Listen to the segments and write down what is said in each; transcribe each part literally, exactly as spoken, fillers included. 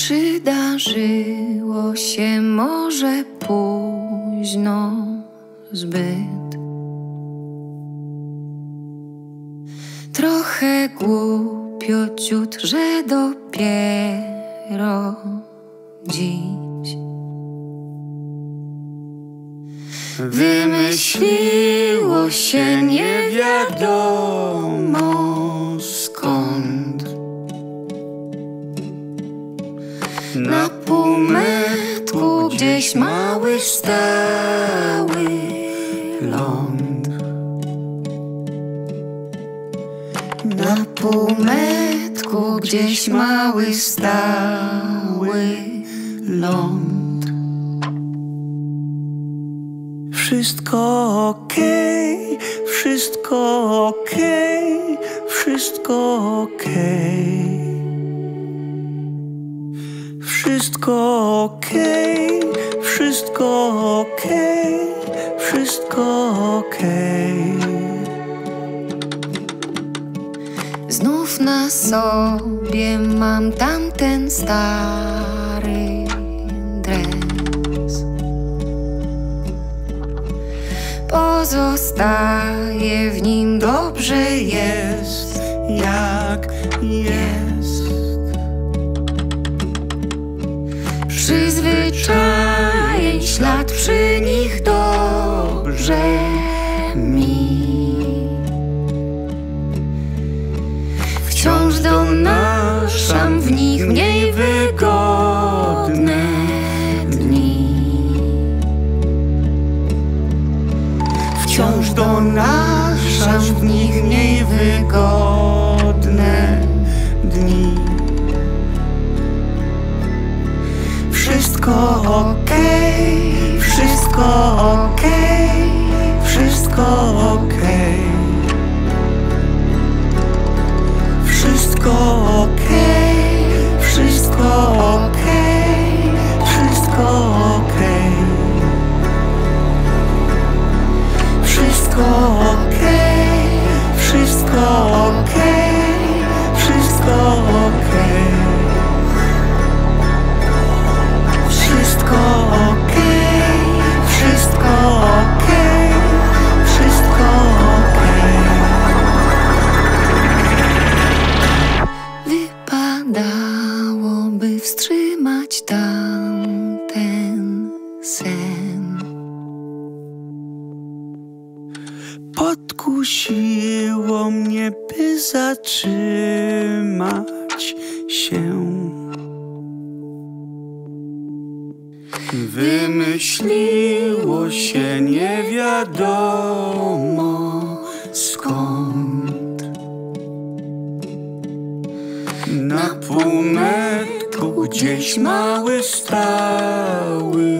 przydarzyło się może późno zbyt. Trochę głupio ciut, że dopiero dziś wymyśliło się nie wiadomo skąd. Na półmetku gdzieś mały stały ląd. Na półmetku gdzieś mały stały ląd. Wszystko okej, wszystko okej, wszystko okej. Wszystko okej, wszystko okej, wszystko okej. Znów na sobie mam tamten stary dres. Pozostaje w nim, dobrze jest Jak jest. Przyzwyczajeń ślad przy nich dobrze mi. Wciąż donaszam w nich mniej wygodne dni. Wciąż donaszam w nich mniej wygodne dni. Wszystko okej, wszystko okej, wszystko okej. Wszystko okej, wszystko okej, wszystko okej. Wszystko okej, wszystko okej, wszystko okej. Wszystko okej, wszystko okej, wszystko okej. Wypadałoby wstrzymać tamten sen. Podkusiło mnie, by zatrzymać się. Wymyśliło się nie wiadomo skąd. Na półmetku gdzieś mały stały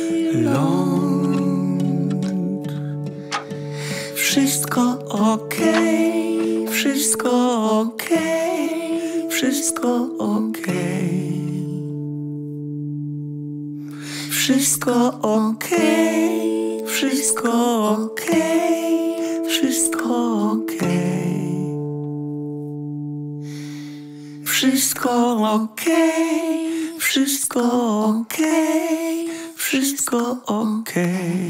ląd. Wszystko okej, wszystko okej, wszystko okej. Wszystko okej, wszystko okej, wszystko okej. Wszystko okej, wszystko okej, wszystko okej.